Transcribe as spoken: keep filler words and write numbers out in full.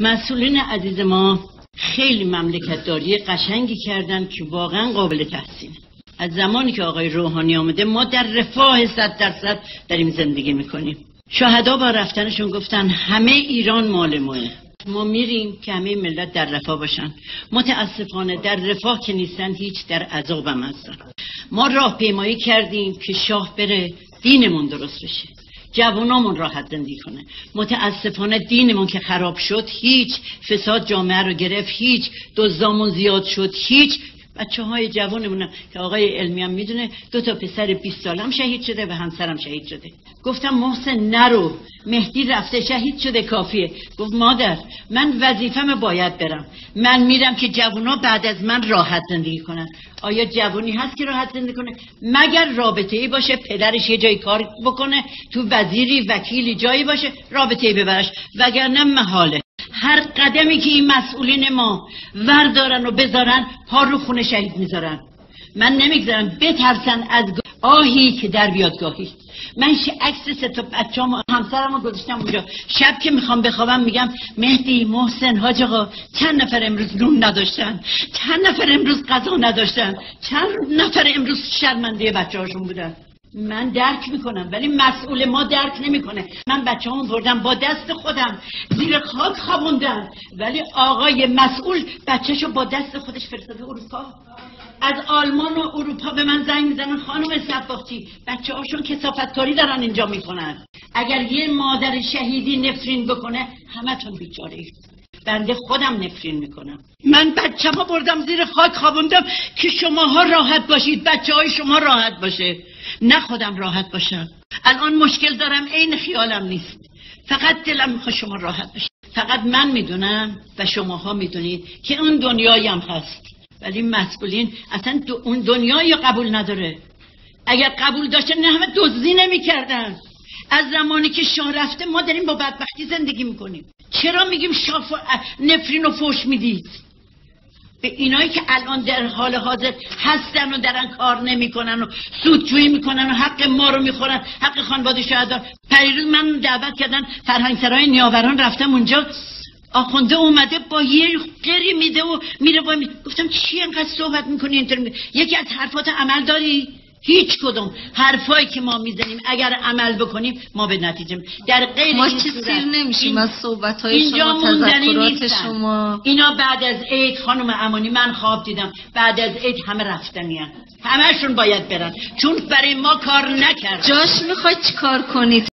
مسئولین عزیز ما خیلی مملکتداری قشنگی کردن که واقعا قابل تحسینه. از زمانی که آقای روحانی آمده ما در رفاه صد درصد داریم زندگی میکنیم. شهدا با رفتنشون گفتن همه ایران مال ماه. ما میریم که همه ملت در رفاه باشن. متاسفانه در رفاه که نیستن، هیچ در عذاب هم هستن. ما راه پیمایی کردیم که شاه بره، دینمون درست بشه، جوانامون راحت زندگی کنه. متاسفانه دینمون که خراب شد، هیچ فساد جامعه رو گرفت، هیچ دزدامون زیاد شد، هیچ بچه های جوانمون که آقای علمی هم میدونه دو تا پسر بیست سالم شهید شده و همسرم شهید شده. گفتم محسن نرو، مهدی رفته شهید شده کافیه. گفت مادر من وظیفه‌م باید برم، من میرم که جوانا بعد از من راحت زندگی کنن. آیا جوانی هست که راحت زندگی کنه؟ مگر رابطه‌ای باشه پدرش یه جایی کار بکنه، تو وزیری وکیلی جایی باشه رابطه‌ای ببرش، وگرنه محاله. هر قدمی که این مسئولین ما وردارن و بذارن پا رو خون شهید میذارن. من نمیگذارم بترسن از آهی که در بیاد گاهی. من عکس سه تا بچه‌ام همسرمو گذاشتم اونجا، شب که میخوام بخوابم میگم مهدی، محسن، حاج آقا چند نفر امروز نون نداشتن، چند نفر امروز غذا نداشتن، چند نفر امروز شرمنده بچه‌هاشون بودن. من درک میکنم ولی مسئول ما درک نمیکنه. من بچه‌امو بردم با دست خودم زیر خاک خوابوندم، ولی آقای مسئول بچه‌شو با دست خودش فرستاده اروپا. از آلمان و اروپا به من زنگ میزنن خانم صفاقچی بچه‌هاشون کثافتکاری دارن اینجا میکنن. اگر یه مادر شهیدی نفرین بکنه همتون بیچاره‌اید. بنده خودم نفرین میکنم. من بچه‌مو بردم زیر خاک خوابوندم که شماها راحت باشید، بچه‌های شما راحت باشه، نه خودم راحت باشم. الان مشکل دارم، عین خیالم نیست، فقط دلم میخواد شما راحت باشید. فقط من میدونم و شماها میدونید که اون دنیایی هم هست، ولی مسئولین اصلا اون دنیایی قبول نداره. اگر قبول داشتن نه همه دزدی نمیکردن. از زمانی که شاه رفته ما داریم با بدبختی زندگی میکنیم. چرا میگیم شاه نفرین و فوش میدید؟ به اینایی که الان در حال حاضر هستن و درن کار نمیکنن و سودجویی میکنن و حق ما رو میخورن، حق خانواده شهدا. پریروز من دعوت کردن فرهنگسرای نیاوران، رفتم اونجا، آخونده اومده با یه قری میده و میره با می... گفتم چی انقدر صحبت میکنی اینطور؟ یکی از حرفات عمل داری؟ هیچ کدوم حرفایی که ما میزنیم اگر عمل بکنیم ما به نتیجه در غیر ما چه سیر نمیشیم از صحبت‌های شما، تذکرات شما. اینا بعد از عید خانم امانی من خواب دیدم بعد از عید همه رفتنیان، همه‌شون باید برن چون برای ما کار نکردن. جاش میخوای چی کار کنید؟